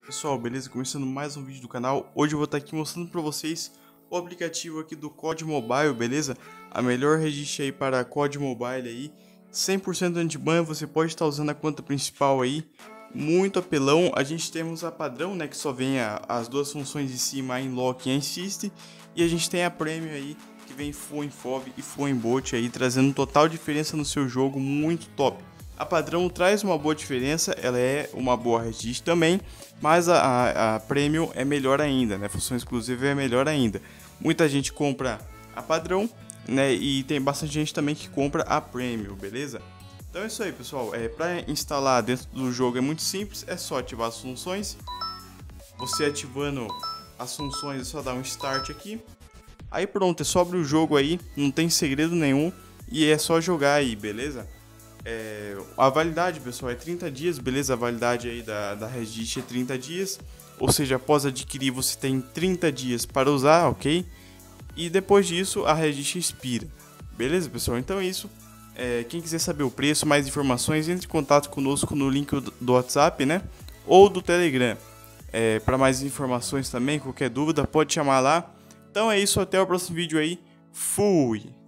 Pessoal, beleza? Começando mais um vídeo do canal. Hoje eu vou estar aqui mostrando para vocês o aplicativo aqui do COD Mobile, beleza? A melhor registro aí para COD Mobile aí, 100% anti-ban, você pode estar usando a conta principal aí, muito apelão. A gente temos a padrão, né, que só vem as duas funções de cima, a Inlock e a Insist, e a gente tem a Premium aí, que vem Full Infov e Full Embot aí, trazendo total diferença no seu jogo, muito top. A padrão traz uma boa diferença, ela é uma boa registro também, mas a Premium é melhor ainda, né? Função exclusiva é melhor ainda. Muita gente compra a padrão, né? E tem bastante gente também que compra a Premium, beleza? Então é isso aí, pessoal. Para instalar dentro do jogo é muito simples, é só ativar as funções. Você ativando as funções é só dar um start aqui. Aí pronto, é só abrir o jogo aí, não tem segredo nenhum e é só jogar aí, beleza? A validade, pessoal, é 30 dias, beleza? A validade aí da Registro é 30 dias, ou seja, após adquirir você tem 30 dias para usar, ok? E depois disso a Registro expira, beleza, pessoal? Então é isso. Quem quiser saber o preço, mais informações, entre em contato conosco no link do WhatsApp, né? Ou do Telegram. Para mais informações também, qualquer dúvida, pode chamar lá. Então é isso, até o próximo vídeo aí. Fui!